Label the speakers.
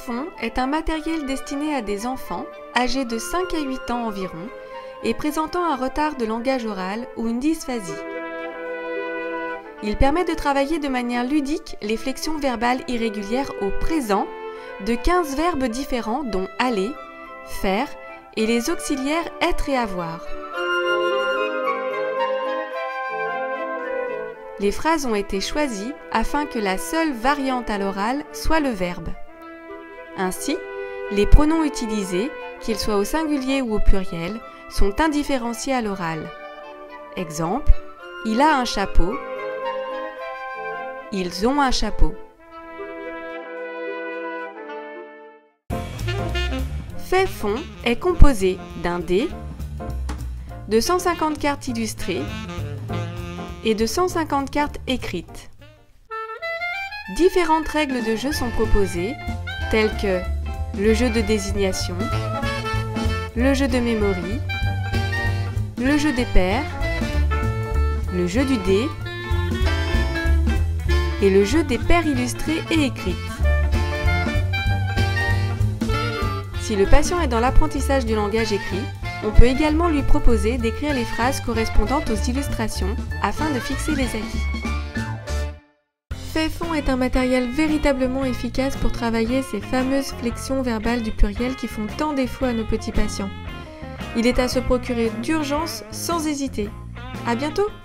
Speaker 1: Fait-Fond est un matériel destiné à des enfants âgés de 5 à 8 ans environ et présentant un retard de langage oral ou une dysphasie. Il permet de travailler de manière ludique les flexions verbales irrégulières au présent de 15 verbes différents dont aller, faire et les auxiliaires être et avoir. Les phrases ont été choisies afin que la seule variante à l'oral soit le verbe. Ainsi, les pronoms utilisés, qu'ils soient au singulier ou au pluriel, sont indifférenciés à l'oral. Exemple, il a un chapeau, ils ont un chapeau. Fait-Fond est composé d'un dé, de 150 cartes illustrées et de 150 cartes écrites. Différentes règles de jeu sont proposées, telles que le jeu de désignation, le jeu de mémoire, le jeu des paires, le jeu du dé et le jeu des paires illustrées et écrites. Si le patient est dans l'apprentissage du langage écrit, on peut également lui proposer d'écrire les phrases correspondantes aux illustrations afin de fixer les acquis. Fait-Fond est un matériel véritablement efficace pour travailler ces fameuses flexions verbales du pluriel qui font tant défaut à nos petits patients. Il est à se procurer d'urgence sans hésiter. À bientôt!